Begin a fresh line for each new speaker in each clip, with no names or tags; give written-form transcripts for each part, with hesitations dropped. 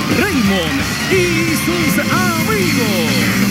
Raymond y sus amigos.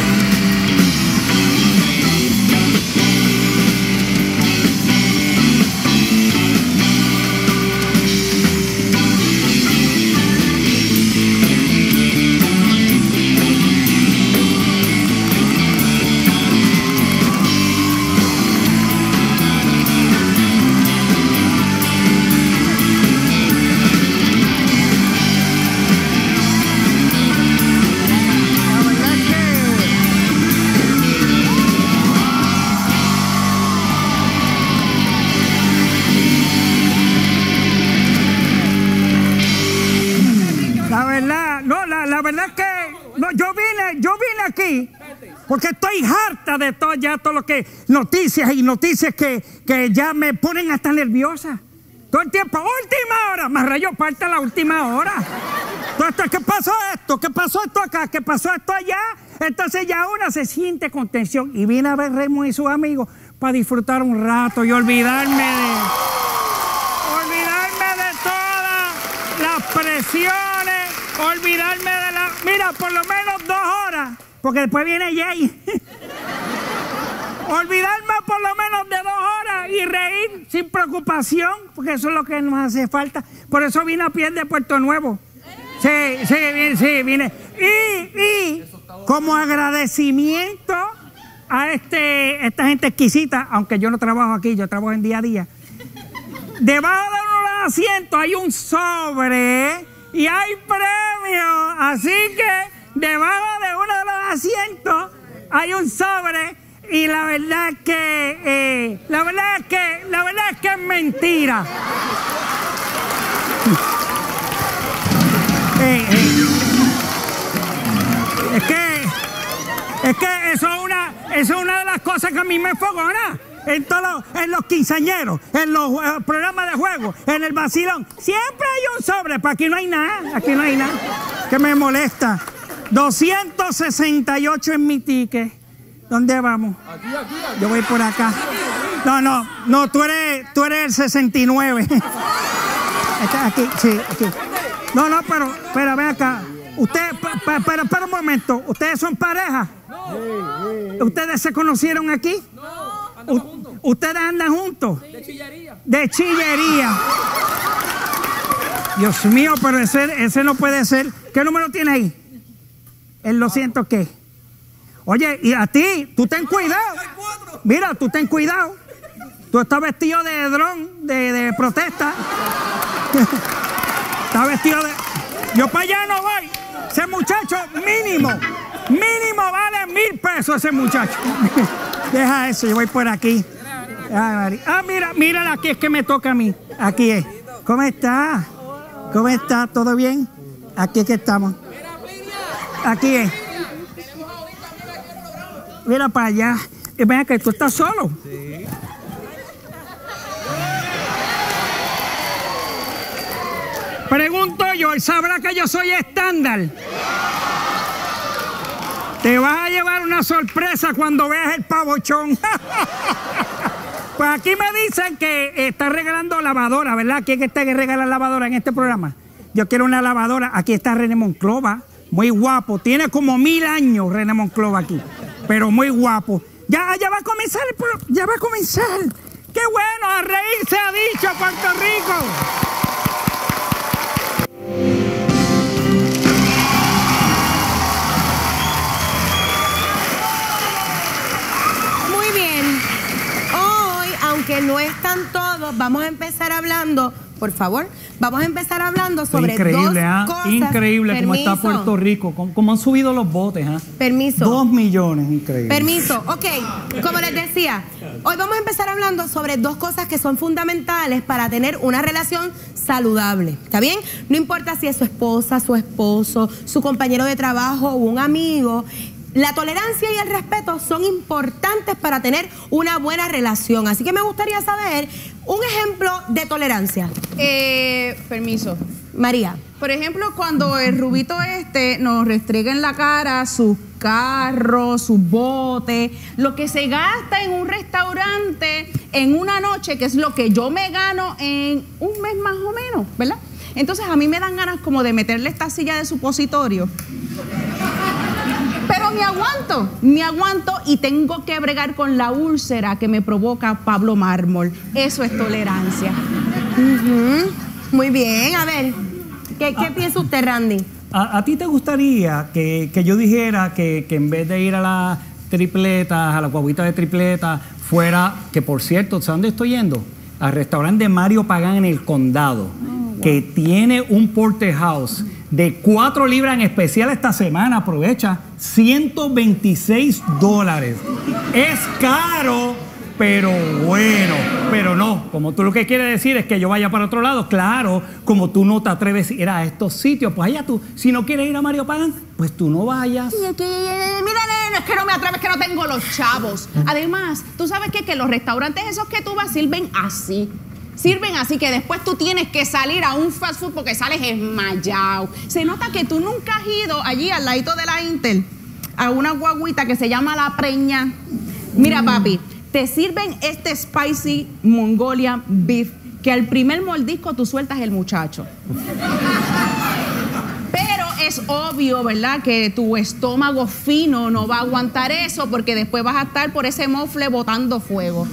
La verdad es que no, yo vine aquí porque estoy harta de todo lo que noticias que ya me ponen hasta nerviosa. Todo el tiempo, última hora, más rayo parte la última hora. Entonces, ¿qué pasó esto? ¿Qué pasó esto acá? ¿Qué pasó esto allá? Entonces ya una se siente con tensión y vine a ver Raymond y sus amigos para disfrutar un rato y olvidarme de todas las presiones, olvidarme de mira, por lo menos 2 horas, porque después viene Jay. Olvidarme por lo menos de 2 horas y reír sin preocupación, porque eso es lo que nos hace falta. Por eso vine a pie de Puerto Nuevo. Sí, vine. Y como agradecimiento a esta gente exquisita, aunque yo no trabajo aquí, yo trabajo en día a día. Debajo de uno de los asientos hay un sobre y hay premios. Así que debajo de uno de los asientos hay un sobre. Y la verdad es que es mentira. Es que eso es una de las cosas que a mí me fogona. En los quinceañeros, en los programas de juego, en el vacilón, siempre hay un sobre, pero aquí no hay nada, que me molesta. 268 en mi ticket. ¿Dónde vamos? Aquí. Yo voy por acá. No, tú eres el 69. Aquí, sí, aquí. No, pero ven acá. Usted, para un momento, ¿ustedes son pareja? ¿Ustedes se conocieron aquí? ¿Ustedes andan juntos? De chillería. Dios mío, pero ese no puede ser. ¿Qué número tiene ahí? ¿El 200 qué? Oye, y a ti, tú ten cuidado. Mira, tú ten cuidado. Tú estás vestido de dron, de protesta. Estás vestido de... Yo para allá no voy. Ese muchacho mínimo vale 1,000 pesos ese muchacho. Deja eso, yo voy por aquí. Mira, aquí es que me toca a mí. Aquí es. ¿Cómo está? ¿Todo bien? Aquí es que estamos. Aquí es. Mira para allá. Ven acá, ¿tú estás solo? Sí. Pregunto yo, ¿él sabrá que yo soy estándar? Te vas a llevar una sorpresa cuando veas el pavochón. Pues aquí me dicen que está regalando lavadora, ¿verdad? ¿Quién está que regala lavadora en este programa? Yo quiero una lavadora. Aquí está René Monclova, muy guapo. Tiene como 1000 años René Monclova aquí, pero muy guapo. Ya va a comenzar ya va a comenzar. ¡Qué bueno! A reír se ha dicho, Puerto Rico.
Que no están todos, vamos a empezar hablando, por favor, vamos a empezar hablando sobre
increíble,
dos cosas.
Increíble. Permiso. Cómo está Puerto Rico, cómo han subido los botes.
Permiso.
2 millones, increíble.
Permiso, ok, como les decía, hoy vamos a empezar hablando sobre 2 cosas que son fundamentales para tener una relación saludable, ¿está bien? No importa si es su esposa, su esposo, su compañero de trabajo o un amigo. La tolerancia y el respeto son importantes para tener una buena relación. Así que me gustaría saber un ejemplo de tolerancia.
Permiso.
María.
Por ejemplo, cuando el rubito nos restrega en la cara sus carros, sus botes, lo que se gasta en un restaurante en una noche, que es lo que yo me gano en un mes más o menos, ¿verdad? Entonces a mí me dan ganas como de meterle esta silla de supositorio. Pero me aguanto y tengo que bregar con la úlcera que me provoca Pablo Mármol. Eso es tolerancia.
Muy bien, a ver, ¿qué piensa usted, Randy?
¿A ti te gustaría que yo dijera que en vez de ir a las tripletas, a la guaguita de tripleta, fuera, que por cierto, ¿sabes dónde estoy yendo? Al restaurante de Mario Pagán en el Condado, que tiene un porterhouse de 4 libras en especial esta semana, aprovecha, $126. Es caro, pero bueno, pero no, como tú lo que quieres decir es que yo vaya para otro lado, claro, como tú no te atreves a ir a estos sitios, pues allá tú, si no quieres ir a Mario Pagán, pues tú no vayas.
Mira, es que no me atreves, que no tengo los chavos. Además, tú sabes que los restaurantes esos que tú vas sirven así. Sirven así que después tú tienes que salir a un fast food porque sales esmayado. Se nota que tú nunca has ido allí al ladito de la Intel a una guaguita que se llama La Preña. Mira, papi, te sirven este spicy Mongolian beef que al primer mordisco tú sueltas el muchacho. Pero es obvio, ¿verdad?, que tu estómago fino no va a aguantar eso porque después vas a estar por ese mofle botando fuego.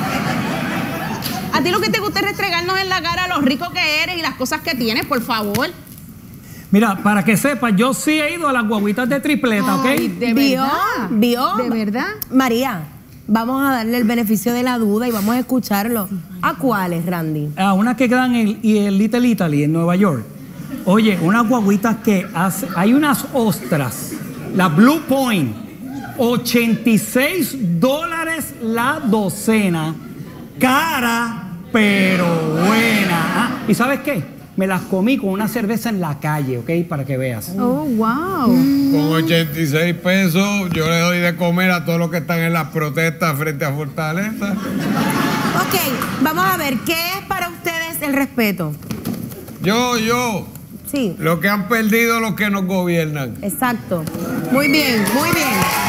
A ti lo que te gusta es restregarnos en la cara lo rico que eres y las cosas que tienes, por favor.
Mira, para que sepas, yo sí he ido a las guaguitas de tripleta, ¿ok?
¿De verdad?
¿Vio?
¿De verdad?
María, vamos a darle el beneficio de la duda y vamos a escucharlo. ¿A cuáles, Randy?
A una que quedan en el Little Italy, en Nueva York. Oye, unas guaguitas que hay unas ostras, la Blue Point, $86 la docena. Cara, pero buena. ¿Y sabes qué? Me las comí con una cerveza en la calle, ¿ok? Para que veas.
Oh, wow.
Con 86 pesos yo le doy de comer a todos los que están en las protestas frente a Fortaleza.
Ok, vamos a ver, ¿qué es para ustedes el respeto?
Yo.
Sí.
Lo que han perdido los que nos gobiernan.
Exacto. Muy bien, muy bien.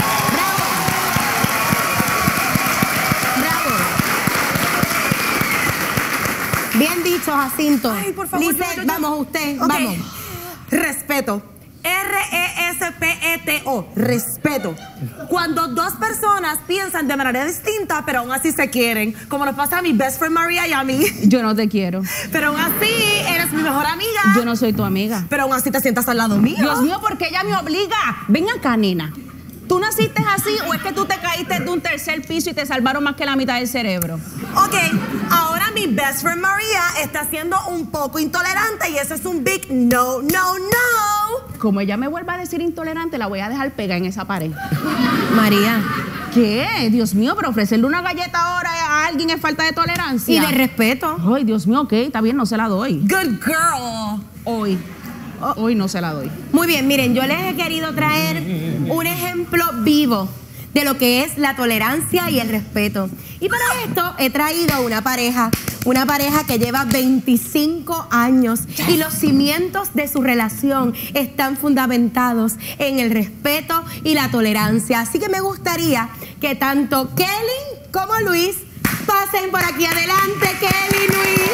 Bien dicho, Jacinto.
Ay, por favor.
Lizeth,
yo.
vamos, usted,
Ok.
vamos.
Respeto. RESPETO. Respeto. Cuando dos personas piensan de manera distinta, pero aún así se quieren. Como nos pasa a mi best friend María y a mí.
Yo no te quiero.
Pero aún así, eres mi mejor amiga.
Yo no soy tu amiga.
Pero aún así te sientas al lado mío.
Dios mío, ¿por qué ella me obliga? Ven acá, nena. ¿Tú naciste así o es que tú te caíste de un tercer piso y te salvaron más que la mitad del cerebro?
Ok, ahora mi best friend María está siendo un poco intolerante y eso es un big no, no, no.
Como ella me vuelva a decir intolerante, la voy a dejar pegada en esa pared.
María.
¿Qué? Dios mío, pero ofrecerle una galleta ahora a alguien es falta de tolerancia.
Y de respeto.
Ay, Dios mío, ok, está bien, no se la doy.
Good girl.
Hoy no se la doy.
Muy bien, miren, yo les he querido traer un ejemplo vivo de lo que es la tolerancia y el respeto. Y para esto he traído una pareja que lleva 25 años y los cimientos de su relación están fundamentados en el respeto y la tolerancia. Así que me gustaría que tanto Kelly como Luis pasen por aquí adelante. Kelly, Luis.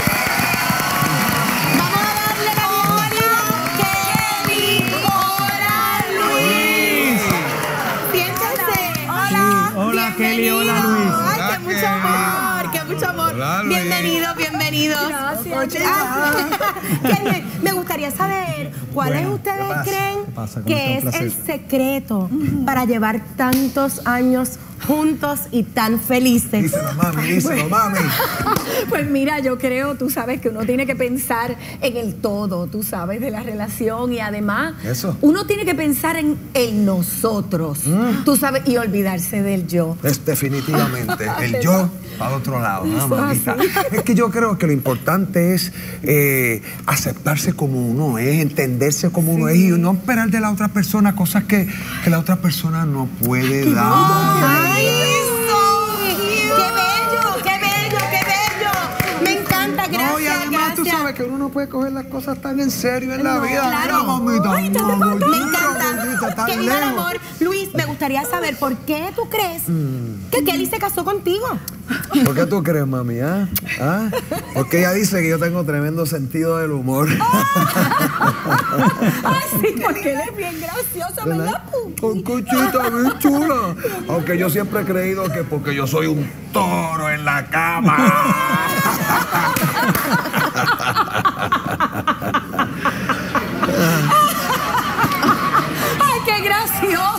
Vamos a darle la bienvenida. Kelly, hola, Luis. Siéntense. Hola.
Hola, Kelly, hola, Luis.
Ay, qué mucho amor, qué mucho amor.
Hola, Luis.
Bienvenidos.
Gracias.
Kelly, me gustaría saber cuáles ustedes creen que es el secreto para llevar tantos años juntos y tan felices.
Díselo, mami.
Pues mira, yo creo, tú sabes que uno tiene que pensar en el todo, tú sabes, de la relación y además
Eso.
uno tiene que pensar en el nosotros, tú sabes, y olvidarse del yo.
Es definitivamente el yo para otro lado, ¿no, mamita? Es que yo creo que lo importante es aceptarse como uno es, entenderse como uno es y no esperar de la otra persona cosas que la otra persona no puede dar.
¡Ay, eso! ¡Qué bello! Me encanta, gracias,
No, y además tú
gracias.
sabes que uno no puede coger las cosas tan en serio en la vida.
claro.
Mira, mamita.
Me
Mamita,
encanta.
tan
Que viva el
lejos.
amor. Luis, me gustaría saber por qué tú crees que Kelly se casó contigo.
¿Por qué tú crees, mami? ¿Ah? ¿Ah? Porque ella dice que yo tengo tremendo sentido del humor.
Ay, sí, porque él es bien gracioso, ¿verdad,
Con cuchita bien chula. Aunque yo siempre he creído que porque yo soy un toro en la cama.
¡Ay, qué gracioso!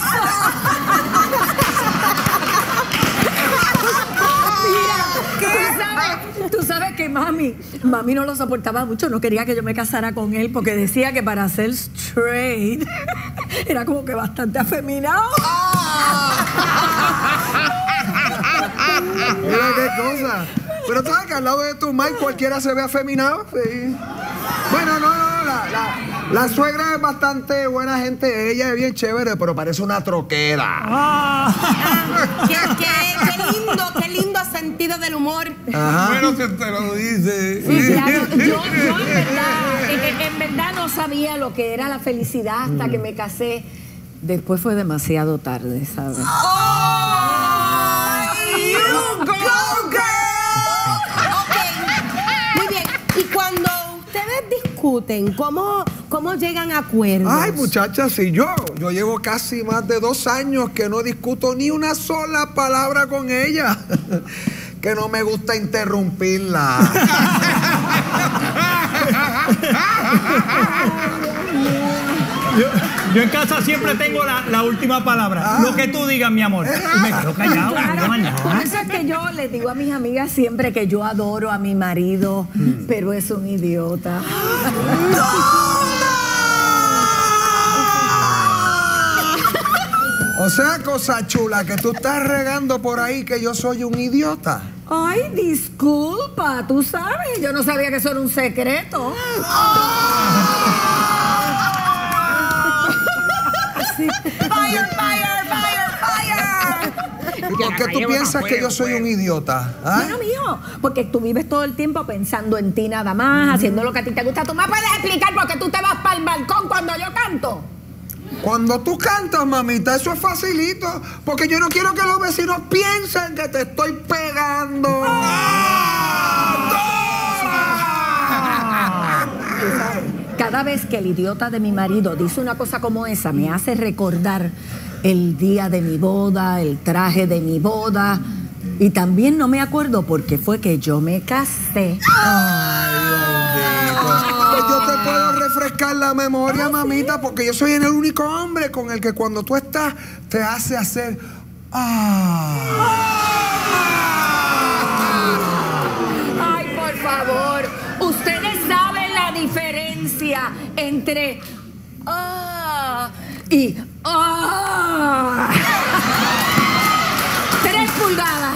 Mira, tú sabes que mami no lo soportaba mucho, no quería que yo me casara con él porque decía que para ser straight era como que bastante afeminado.
Mira qué cosa. Pero tú sabes que al lado de tu Mike cualquiera se ve afeminado. Sí. Bueno, no, la suegra es bastante buena gente, ella es bien chévere, pero parece una troquera.
Qué lindo sentido del humor.
Ajá.
Bueno, que te lo dice.
Sí, claro, yo en verdad no sabía lo que era la felicidad hasta que me casé. Después fue demasiado tarde, ¿sabes?
Muy bien. Y cuando ustedes discuten, ¿cómo llegan a acuerdos?
Ay, muchacha, si yo llevo casi más de 2 años que no discuto ni una sola palabra con ella. Que no me gusta interrumpirla.
Yo en casa siempre tengo la última palabra. Lo que tú digas, mi amor. Me quedo callado.
Claro,
no digo
por
nada.
eso es que yo les digo a mis amigas siempre que yo adoro a mi marido, pero es un idiota.
O sea, cosa chula, que tú estás regando por ahí que yo soy un idiota.
Ay, disculpa, tú sabes, yo no sabía que eso era un secreto.
¿Y por qué tú piensas que yo soy un idiota? ¿Ah?
Bueno, mijo, porque tú vives todo el tiempo pensando en ti nada más, haciendo lo que a ti te gusta. ¿Tú me puedes explicar por qué tú te vas para el balcón cuando yo canto?
Cuando tú cantas, mamita, eso es facilito. Porque yo no quiero que los vecinos piensen que te estoy pegando.
Cada vez que el idiota de mi marido dice una cosa como esa, me hace recordar el día de mi boda, el traje de mi boda. Y también no me acuerdo por qué fue que yo me casé.
Pues yo te puedo refrescar la memoria, mamita, porque yo soy el único hombre con el que cuando tú estás te hace hacer
Ay, por favor, ustedes saben la diferencia entre y 3 pulgadas.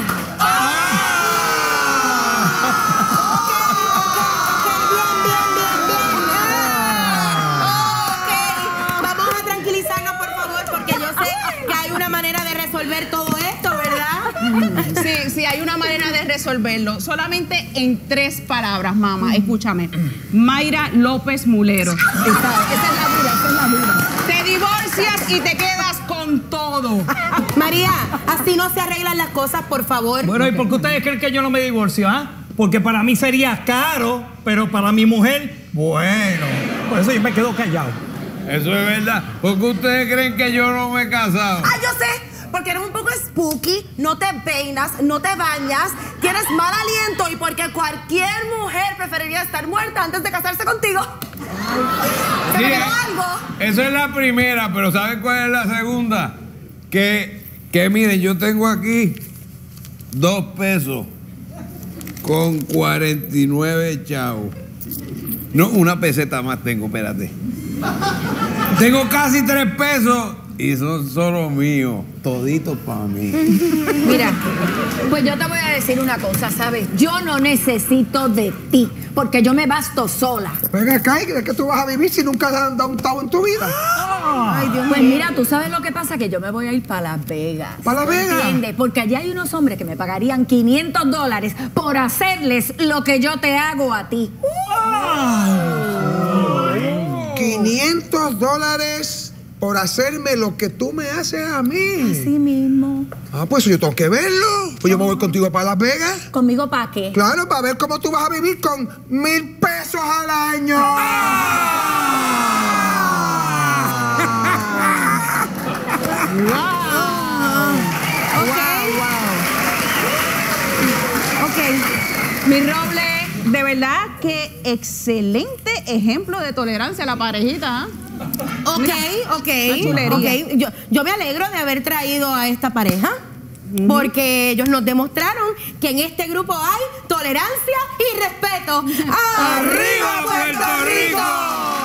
Vamos a tranquilizarnos, por favor, porque yo sé que hay una manera de resolver todo esto, ¿verdad?
Sí, hay una manera de resolverlo. Solamente en 3 palabras, mamá. Escúchame. Mayra López Mulero.
Esa es la dura.
Te divorcias y te quedas con todo.
María, así no se arreglan las cosas, por favor.
Bueno, ¿y por qué ustedes creen que yo no me divorcio, ah? Porque para mí sería caro, pero para mi mujer, bueno. Por eso yo me quedo callado.
Eso es verdad. ¿Por qué ustedes creen que yo no me he casado?
Ah, yo sé. Porque eres un poco spooky, no te peinas, no te bañas, tienes mal aliento y porque cualquier mujer preferiría estar muerta antes de casarse contigo. ¿Se me quedó algo?
Eso es la primera, pero ¿saben cuál es la segunda? Que miren, yo tengo aquí 2 pesos con 49 chavos. No, 1 peseta más tengo, espérate. Tengo casi 3 pesos y son solo míos, toditos para mí.
Mira, pues yo te voy a decir una cosa, ¿sabes? Yo no necesito de ti, porque yo me basto sola.
Venga acá, ¿y crees que tú vas a vivir si nunca has dado un tavo en tu vida?
Ay, Dios mío. Pues mira, tú sabes lo que pasa, que yo me voy a ir para Las Vegas.
¿Para Las Vegas?
¿Entiendes? Porque allá hay unos hombres que me pagarían $500 por hacerles lo que yo te hago a ti.
$500 por hacerme lo que tú me haces a mí.
Así mismo.
Ah, pues yo tengo que verlo. Pues yo me voy contigo para Las Vegas.
¿Conmigo para qué?
Claro, para ver cómo tú vas a vivir con 1,000 pesos al año.
Mi Roble, de verdad que excelente ejemplo de tolerancia a la parejita.
Ok.
chulería.
Yo me alegro de haber traído a esta pareja. Porque ellos nos demostraron que en este grupo hay tolerancia y respeto.
¡Arriba, Puerto Rico!